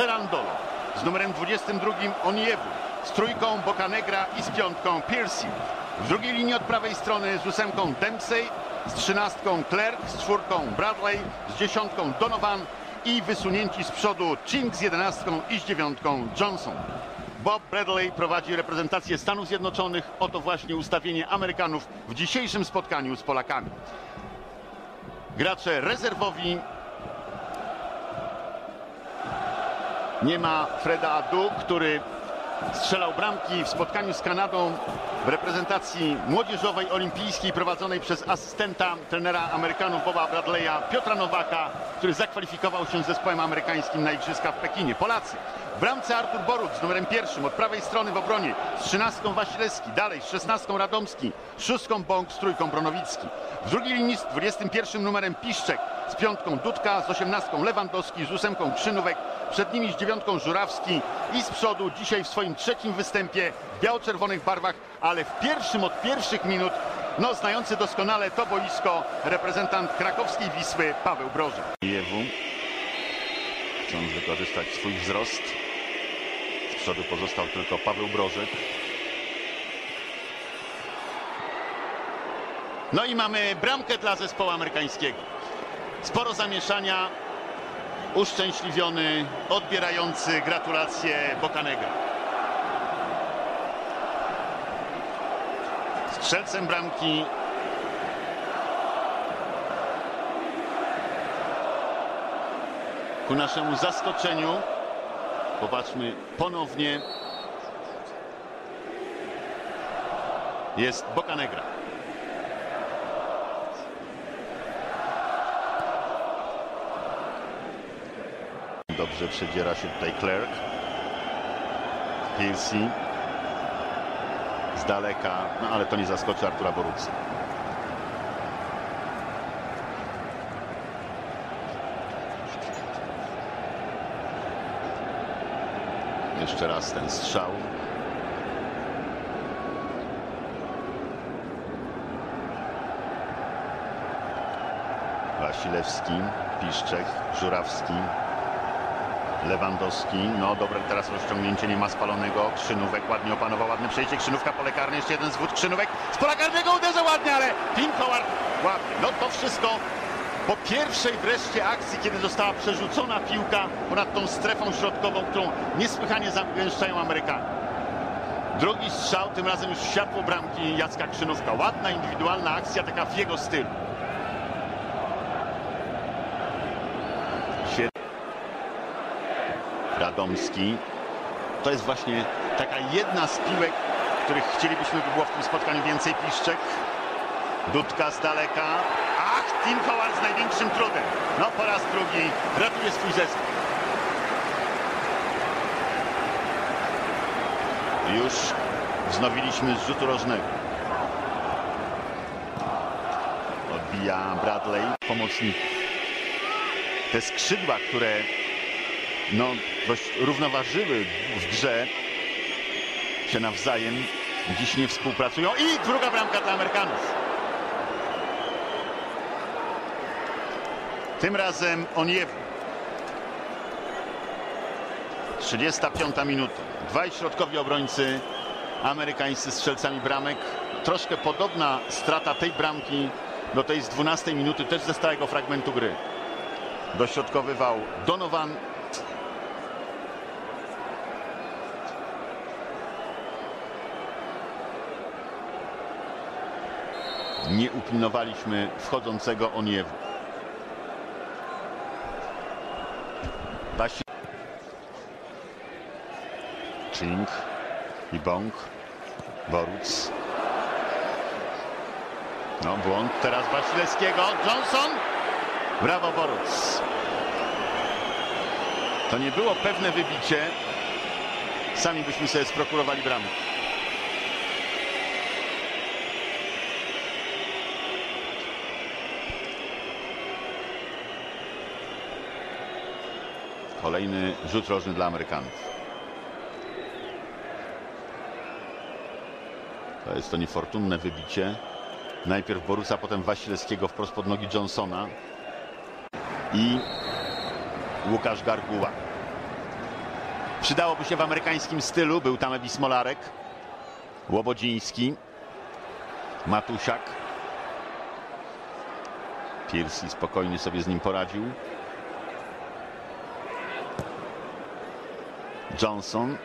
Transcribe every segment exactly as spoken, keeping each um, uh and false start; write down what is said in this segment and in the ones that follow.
Cerandolo, z numerem dwudziestym drugim Oniewu, z trójką Bocanegra i z piątką Piercy. W drugiej linii od prawej strony z ósemką Dempsey, z trzynastką Clerk, z czwórką Bradley, z dziesiątką Donovan i wysunięci z przodu Ching z jedenastką i z dziewiątką Johnson. Bob Bradley prowadzi reprezentację Stanów Zjednoczonych. Oto właśnie ustawienie Amerykanów w dzisiejszym spotkaniu z Polakami. Gracze rezerwowi. Nie ma Freda Adu, który strzelał bramki w spotkaniu z Kanadą w reprezentacji młodzieżowej olimpijskiej prowadzonej przez asystenta trenera Amerykanów Boba Bradley'a Piotra Nowaka, który zakwalifikował się z zespołem amerykańskim na igrzyska w Pekinie. Polacy. W bramce Artur Boruc z numerem pierwszym, od prawej strony w obronie z trzynastką Wasilewski, dalej z szesnastką Radomski, szóstką Bąk, z trójką Bronowicki. W drugiej linii z dwudziestym pierwszym numerem Piszczek, z piątką Dudka, z osiemnastką Lewandowski, z ósemką Krzynówek, przed nimi z dziewiątką Żurawski i z przodu dzisiaj w swoim trzecim występie w biało-czerwonych barwach, ale w pierwszym od pierwszych minut, no znający doskonale to boisko, reprezentant krakowskiej Wisły Paweł Brożek. Jewu, chcąc wykorzystać swój wzrost, z przodu pozostał tylko Paweł Brożek. No i mamy bramkę dla zespołu amerykańskiego. Sporo zamieszania, uszczęśliwiony, odbierający gratulacje Bocanegra. Strzelcem bramki ku naszemu zaskoczeniu, popatrzmy ponownie, jest Bocanegra. Dobrze przedziera się tutaj Clerk. Piercy z daleka, no ale to nie zaskoczy Artura Boruca. Jeszcze raz ten strzał. Wasilewski, Piszczek, Żurawski, Lewandowski, no dobre teraz rozciągnięcie, nie ma spalonego. Krzynówek ładnie opanował, ładne przejście, Krzynówka, pole karne, jeszcze jeden zwód Krzynówek, z pola karnego uderza ładnie, ale Tim Howard ładnie. No to wszystko po pierwszej wreszcie akcji, kiedy została przerzucona piłka ponad tą strefą środkową, którą niesłychanie zagęszczają Amerykanie. Drugi strzał, tym razem już w światło bramki Jacka Krzynówka. Ładna, indywidualna akcja, taka w jego stylu. Radomski. To jest właśnie taka jedna z piłek, których chcielibyśmy, by było w tym spotkaniu więcej. Piszczek. Dudka z daleka. Ach, Tim Howard z największym trudem. No po raz drugi ratuje swój zespół. Już wznowiliśmy z rzutu rożnego. Odbija Bradley, pomocnik. Te skrzydła, które no dość równoważyły w grze, się nawzajem dziś nie współpracują. I druga bramka dla Amerykanów. Tym razem Oniewu. trzydziesta piąta minuta. Dwaj środkowi obrońcy amerykańscy strzelcami bramek. Troszkę podobna strata tej bramki do tej z dwunastej minuty, też ze stałego fragmentu gry. Dośrodkowywał Donovan. Nie upilnowaliśmy wchodzącego Oniewu. Basi. Ching i Bąk. Boruc. No błąd teraz Wasilewskiego. Johnson. Brawo Boruc. To nie było pewne wybicie. Sami byśmy sobie sprokurowali bramę. Kolejny rzut rożny dla Amerykanów. To jest to niefortunne wybicie. Najpierw Boruca, potem Wasilewskiego wprost pod nogi Johnsona. I Łukasz Garguła. przydałoby się w amerykańskim stylu. Był tam Ewi Smolarek, Łobodziński, Matusiak. Piercy spokojnie sobie z nim poradził. Johnson.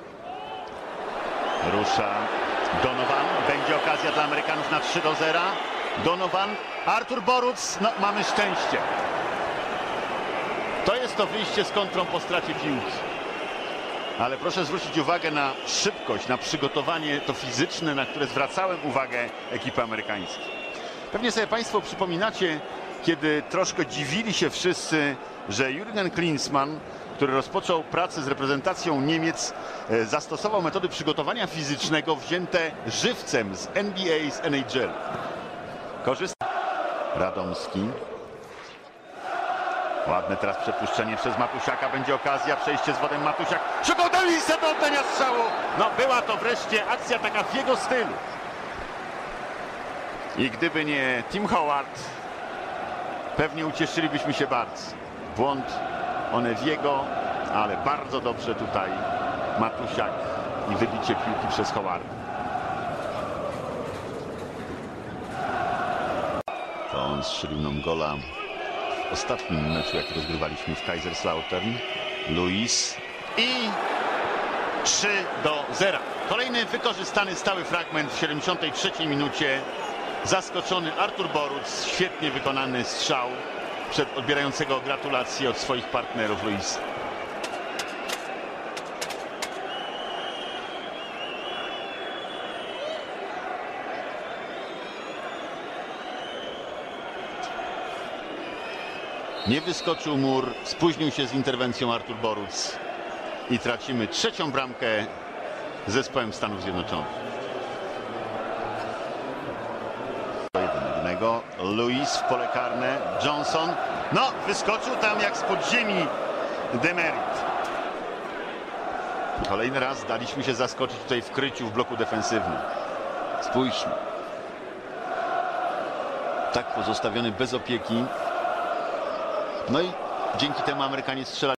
Rusza Donovan. Będzie okazja dla Amerykanów na trzy do zera. Donovan. Artur Boruc. No, mamy szczęście. To jest to wyjście z kontrą po stracie piłki. Ale proszę zwrócić uwagę na szybkość, na przygotowanie to fizyczne, na które zwracałem uwagę ekipy amerykańskiej. Pewnie sobie Państwo przypominacie, kiedy troszkę dziwili się wszyscy, że Jürgen Klinsmann, który rozpoczął pracę z reprezentacją Niemiec, zastosował metody przygotowania fizycznego wzięte żywcem z N B A, z N H L. Korzysta Radomski. Ładne teraz przepuszczenie przez Matusiaka. Będzie okazja, przejście z wodem Matusiak. Szukał Davisa do oddania strzału. No, była to wreszcie akcja taka w jego stylu. I gdyby nie Tim Howard, pewnie ucieszylibyśmy się bardzo. Błąd Onewiego, ale bardzo dobrze tutaj Matusiak i wybicie piłki przez Howarda. To on strzelił nam gola w ostatnim meczu, jaki rozgrywaliśmy w Kaiserslautern. Luis i trzy do zera. Kolejny wykorzystany stały fragment w siedemdziesiątej trzeciej minucie. Zaskoczony Artur Boruc, świetnie wykonany strzał przed odbierającego gratulacje od swoich partnerów Luisa. Nie wyskoczył mur, spóźnił się z interwencją Artur Boruc i tracimy trzecią bramkę z zespołem Stanów Zjednoczonych. Luis w pole karne, Johnson, no wyskoczył tam jak z podziemi Demerit. Kolejny raz daliśmy się zaskoczyć tutaj w kryciu w bloku defensywnym. Spójrzmy. Tak pozostawiony bez opieki. No i dzięki temu Amerykanie strzelają.